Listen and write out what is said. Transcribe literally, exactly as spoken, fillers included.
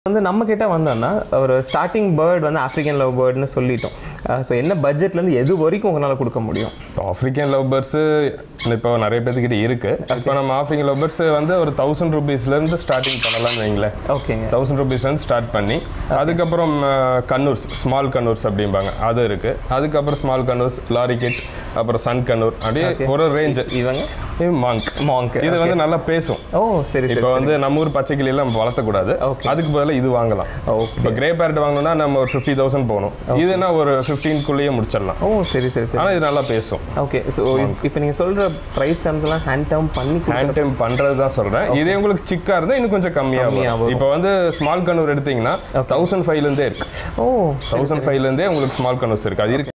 வந்து நம்ம கிட்ட வந்தோம்னா ஒரு ஸ்டார்டிங் பேர்ட் வந்து ஆஃப்ரிக்கன் லவ் பேர்ட்னு சொல்லிட்டோம். ஸோ என்ன பட்ஜெட்லேருந்து எது வரைக்கும் உங்களால் கொடுக்க முடியும்? ஆஃப்ரிக்கன் லவ் பேர்ட்ஸு இப்போ நிறைய பேர்த்துக்கிட்ட இருக்கு. இப்போ நம்ம ஆஃப்ரிக்கன் லவ் பேர்ட்ஸ் வந்து ஒரு தௌசண்ட் ருபீஸ்லேருந்து ஸ்டார்டிங் பண்ணலாம்னு வைங்களேன். ஓகேங்க. தௌசண்ட் ருபீஸ்லேருந்து ஸ்டார்ட் பண்ணி அதுக்கப்புறம் கன்னூர்ஸ் ஸ்மால் கன்னூர்ஸ் அப்படிம்பாங்க அது இருக்கு. அதுக்கப்புறம் ஸ்மால் கன்னூர்ஸ், லாரிகெட், அப்புறம் சன் கன்னூர் அப்படியே ஒரு ரேஞ்ச். இவங்க மாங்க் மாங்க் இது வந்து நல்லா பேசும். ஓ சரி. இப்போ வந்து நம்ம ஊர் பச்சை கிளியெல்லாம் நம்ம வளர்த்தக்கூடாது. அதுக்கு பதிலாக இது வாங்கலாம். இப்போ கிரே பேரட் வாங்கணும்னா நம்ம ஒரு ஃபிஃப்டி தௌசண்ட் போகணும். இதுனா ஒரு ஃபிஃப்டீன்குள்ளேயே முடிச்சிடலாம். ஓ சரி சரி சரி. ஆனால் இது நல்லா பேசும். ஓகே. ஸோ இப்போ நீங்கள் சொல்கிற ப்ரைஸ் டேர்ம்ஸ் எல்லாம் ஹேண்ட் டேர்ம் பண்ணி ஹேண்ட் டேர்ம் பண்ணுறது தான் சொல்கிறேன். இதே உங்களுக்கு சிக்காக இருந்தால் இன்னும் கொஞ்சம் கம்மியாகும். இப்போ வந்து ஸ்மால் கன்னூர் எடுத்தீங்கன்னா தௌசண்ட் ஃபைவ்லேருந்தே இருக்கு. ஓ தௌசண்ட் ஃபைவ்லேருந்தே உங்களுக்கு ஸ்மால் கன்னூர்ஸ் இருக்கு. அது இருக்கு.